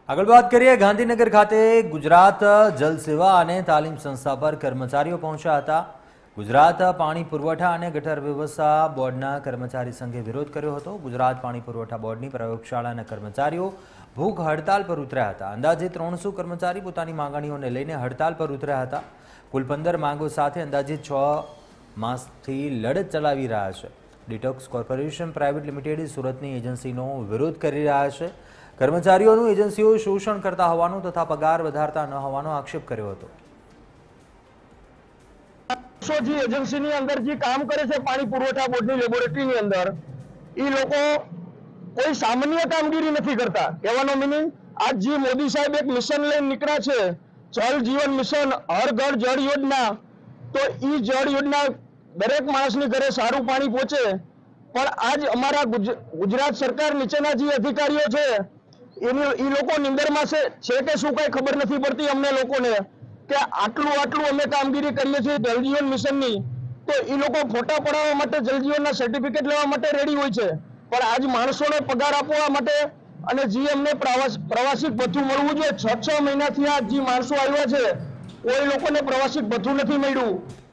આગળ વાત કરીએ ગાંધીનગર ખાતે ગુજરાત જલ સેવા અને તાલીમ સંસ્થા પર કર્મચારીઓ પહોંચ્યા હતા। ગુજરાત પાણી પુરવઠા અને ગટર વ્યવસ્થા બોર્ડના કર્મચારી સંઘે વિરોધ કર્યો હતો। ગુજરાત પાણી પુરવઠા બોર્ડની પ્રયોગશાળાના કર્મચારીઓ ભૂખ હડતાલ પર ઉતર્યા હતા। અંદાજે 300 કર્મચારી પોતાની માંગણીઓને લઈને હડતાલ પર ઉતર્યા હતા। કુલ 15 માંગો સાથે અંદાજે 6 માસથી લડત ચલાવી રહ્યા છે। ડિટોક્સ કોર્પોરેશન પ્રાઇવેટ લિમિટેડ સુરતની એજન્સીનો વિરોધ કરી રહ્યા છે। કર્મચારીઓનું એજન્સીઓ શોષણ કરતા હોવાનો તથા પગાર વધારતા ન હોવાનો આક્ષેપ કર્યો હતો। એજન્સીની અંદર જે કામ કરે છે પાણી પુરવઠા બોર્ડની લેબોરેટરીની અંદર એ લોકો કોઈ સામાન્ય કામગીરી નથી કરતા। કહેવાનો મીનિંગ આજ જે મોદી સાહેબ એક મિશન લઈને નીકળ્યા છે જલ જીવન મિશન હર ઘર જળ યોજના, તો એ જળ યોજના દરેક માણસની ઘરે સારું પાણી પહોંચે, પણ આજ અમારા ગુજરાત સરકાર નીચેના જે અધિકારીઓ છે એ લોકો નિંદરમાં છે કે શું કઈ ખબર નથી પડતી અમને લોકોને કે આટલું અમે કામગીરી કરીએ છીએ જલજીવન મિશનની, તો એ લોકો ફોટા પડાવવા માટે જલજીવનના સર્ટિફિકેટ લેવા માટે રેડી હોય છે, પણ આજ માણસોને પગાર આપવા માટે અને જે અમને પ્રવાસી ભથ્થું મળવું જોઈએ 6 મહિનાથી આ જે માણસો આવ્યા છે કોઈ લોકોને પ્રવાસી ભથ્થું નથી મળ્યું।